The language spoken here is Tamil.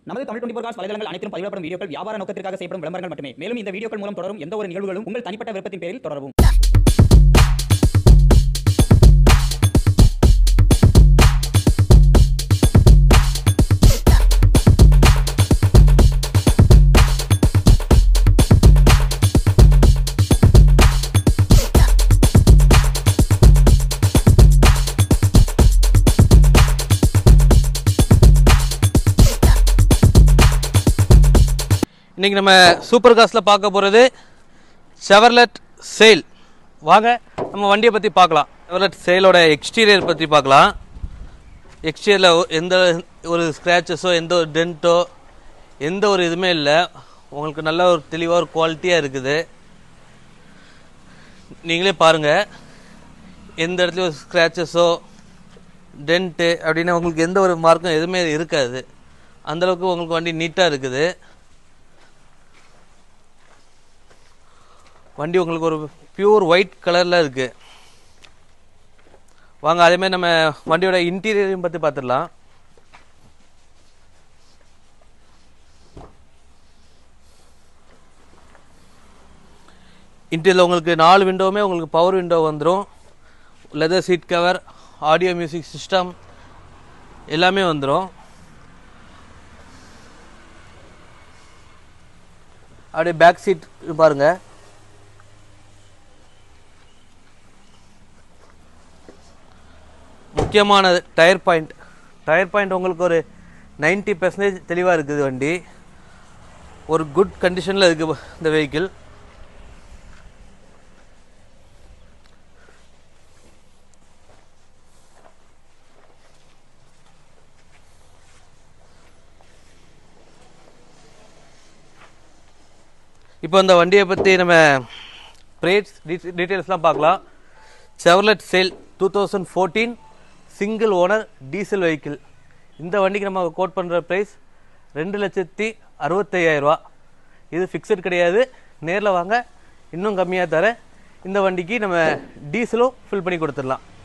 நமது தமிழ் 24 காஸ் வலைதளங்கள் அனைத்தும் பதிவிடப்படும் வீடியோக்கள் வியாபார நோக்கத்திற்காக செய்யப்படும் விளம்பரங்கள் மட்டுமே. மேலும் இந்த வீடியோக்கள் மூலம் தொடரும் எந்த ஒரு நிகழ்வுகளும் உங்கள் தனிப்பட்ட விருப்பத்தின் பேரில் தொடரவும். இன்றைக்கி நம்ம சூப்பர் காஸில் பார்க்க போகிறது செவர்லெட் சேல். வாங்க நம்ம வண்டியை பற்றி பார்க்கலாம். செவர்லெட் சேலோட எக்ஸ்டீரியர் பற்றி பார்க்கலாம். எக்ஸ்டீரியரில் எந்த ஒரு ஸ்க்ராச்சஸோ எந்த ஒரு டென்ட்டோ எந்த ஒரு இதுவுமே இல்லை. உங்களுக்கு நல்ல ஒரு தெளிவாக ஒரு குவாலிட்டியாக இருக்குது. நீங்களே பாருங்கள், எந்த இடத்துலையும் ஒரு ஸ்க்ராச்சஸோ டென்ட்டு அப்படின்னா உங்களுக்கு எந்த ஒரு மார்க்கும் எதுவுமே இருக்காது. அந்தளவுக்கு உங்களுக்கு வண்டி நீட்டாக இருக்குது. வண்டி உங்களுக்கு ஒரு பியூர் ஒயிட் கலரில் இருக்குது. வாங்க அதேமாதிரி நம்ம வண்டியோட இன்டீரியரையும் பற்றி பார்த்துடலாம். இன்டீரியரில் உங்களுக்கு 4 விண்டோவுமே உங்களுக்கு பவர் விண்டோ வந்துடும். Leather seat cover, audio music system எல்லாமே வந்துடும். அப்படியே பேக் சீட் பாருங்கள். முக்கியமானது டயர் பாயிண்ட் உங்களுக்கு ஒரு 90% தெளிவாக இருக்குது. வண்டி ஒரு குட் கண்டிஷனில் இருக்குது இந்த வெஹிக்கிள். இப்போ இந்த வண்டியை பற்றி நம்ம ப்ரைஸ் டீட்டெயில்ஸ்லாம் பார்க்கலாம். Chevrolet Sail 2014 single owner diesel vehicle. இந்த வண்டிக்கு நம்ம கோட் பண்ணுற ப்ரைஸ் 2,65,000 ரூபா. இது ஃபிக்ஸட் கிடையாது. நேரில் வாங்க, இன்னும் கம்மியாக தரேன். இந்த வண்டிக்கு நம்ம டீசலும் ஃபில் பண்ணி கொடுத்துடலாம்.